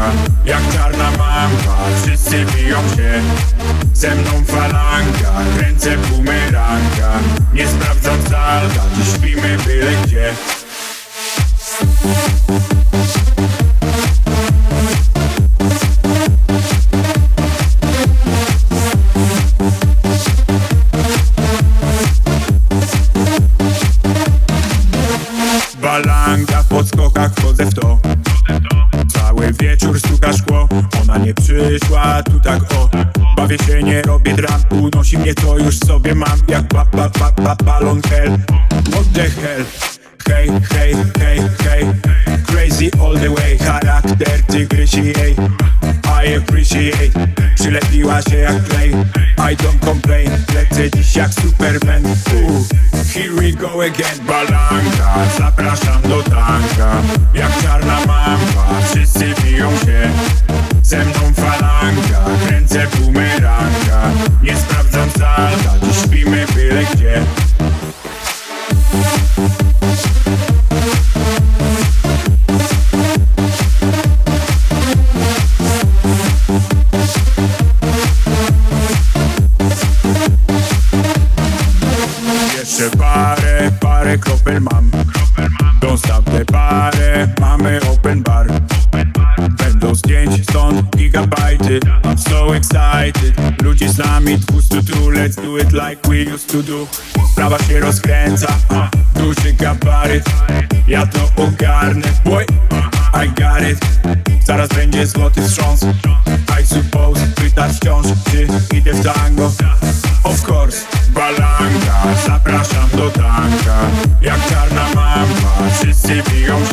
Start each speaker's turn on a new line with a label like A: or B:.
A: jak czarna mamba, wszyscy wiją się. Ze mną falanga, kręcę bumeranga, nie sprawdzam salda, dziś śpimy byle gdzie. Balanga, w podskokach wchodzę w to. Cały wieczór stuka szkło, ona nie przyszła tu tak o. Bawię się, nie robię dram, unosi mnie to już sobie mam. Jak balon hell, what the hell. Hej, hej, hej, hej, crazy all the way. Charakter tygrysi jej, I appreciate. Przylepiła się jak klej, I don't complain. Lecę dziś jak Superman, here we go again. Balanga, zapraszam do tanga, jak czarna mamba, wszyscy wiją się. Ze mną falanga, kręcę bumeranga, nie sprawdzam salda, dziś śpimy byle gdzie. Jeszcze parę kropel mam. Don't stop te parę, mamy open bar. Będą zdjęć stąd gigabajty, I'm so excited. Ludzi z nami 200 tu, let's do it like we used to do. Sprawa się rozkręca, duży gabaryt, ja to ogarnę, boy, I got it. Zaraz będzie złoty wstrząs, I suppose. Pytasz wciąż, czy idę w tango? Of course. Balanga, zapraszam do tanga, jak czarna mamba, wszyscy wiją